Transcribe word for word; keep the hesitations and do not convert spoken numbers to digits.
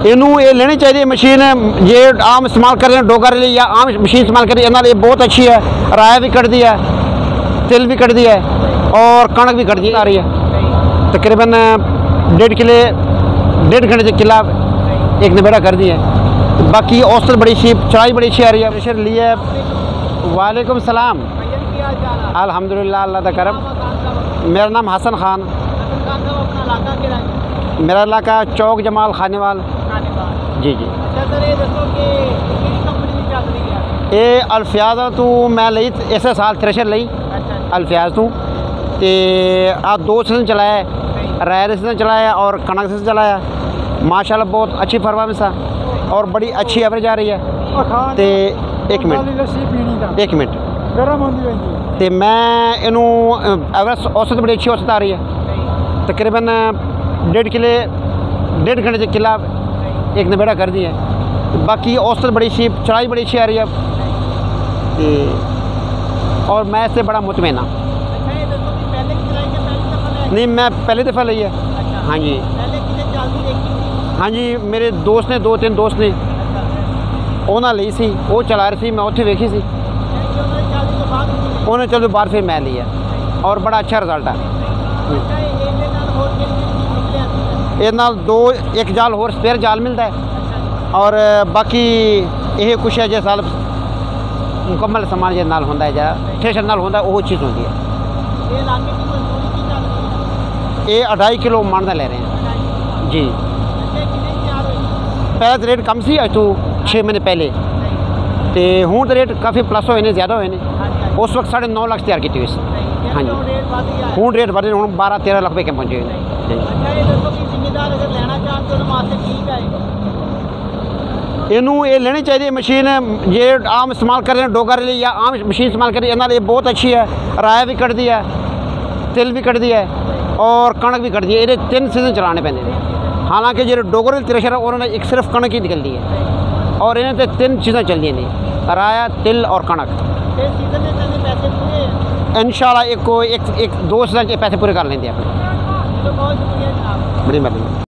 इनू ये लेनी चाहिए मशीन जे आम इस्तेमाल कर रहे हैं डोगर लिए या आम मशीन इस्तेमाल कर रही है ये बहुत अच्छी है। राया भी कट दी है, तिल भी कट दिया है और कणक भी कट दी आ रही है। तकरीबन डेढ़ किले डेढ़ घंटे से किला एक नबेड़ा कर दिया है। बाकी औसत बड़ी अच्छी, चढ़ाई बड़ी अच्छी आ रही है। प्रेशर लिए। वालेकुम सलाम। अल्हम्दुलिल्लाह, अल्लाह का करम। मेरा नाम हसन खान। मेरा इलाका चौक जमाल खानेवाल। जी जी। ये अल्फियाज तू मैं ली इस साल थ्रेशर ली अल्फियाज तू ते आ दो सीजन चलाया, रायर सीजन चलाया और कणक सीजन चलाया। माशाल्लाह बहुत अच्छी परफॉर्मेंस है और बड़ी अच्छी एवरेज आ रही है। ते एक मिनट एक मिनट ते मैं इनू एवरेज औसत बड़ी अच्छी औसत आ रही है। तकरीबन डेढ़ किले डेढ़ घंटे से किला एक नबेड़ा कर दिया है। बाकी औसत बड़ी अच्छी, चढ़ाई बड़ी अच्छी आ रही है और मैं इससे बड़ा मुतमईन हाँ। नहीं, मैं पहली दफ़ा ली है। हाँ जी हाँ जी, मेरे दोस्त ने दो तीन दोस्त ने उन्हें ली सी, वो चला रही थी, मैं उत्थे वेखी सी, उन्हें चलो बार फिर मैं लिया और बड़ा अच्छा रिजल्ट है। ये नाल दो एक जाल होर स्पेयर जाल मिलता है और बाकी ये कुछ है जो साल मुकम्मल समान जो नाल होंदा है या थ्रेशर नाल होंदा है वो चीज़ होती है। ये अढ़ाई किलो मन का ले रहे हैं जी। पहले तो रेट कम सी अज तो छे महीने पहले तो हूँ तो रेट काफ़ी प्लस होए ने, ज़्यादा होए ने। उस वक्त साढ़े नौ लाख तैयार की हुई सी। हाँ जी, हूँ रेट बढ़े, हूँ बारह तेरह लाख रुपये के पहुँचे हुए हैं। इनू ये लेनी चाहिए मशीन जे आम इस्तेमाल कर रहे हैं डोगर लिए या आम मशीन इस्तेमाल कर रही है ये बहुत अच्छी है। राया भी कट दिया है, तिल भी कट दिया है और कणक भी कट दी है। ये तीन सीजन चलाने पैंदे ने। हालांकि जो डोगर थ्रेशर है उन्होंने एक सिर्फ कणक ही निकल दी है और इन्हें तो तीन चीज़ें चल दी हैं, राया, तिल और कणक। इंशाल्लाह एक को एक एक दो सीजन के पैसे पूरे कर लेंगे अपने। बड़ी मेहरबानी।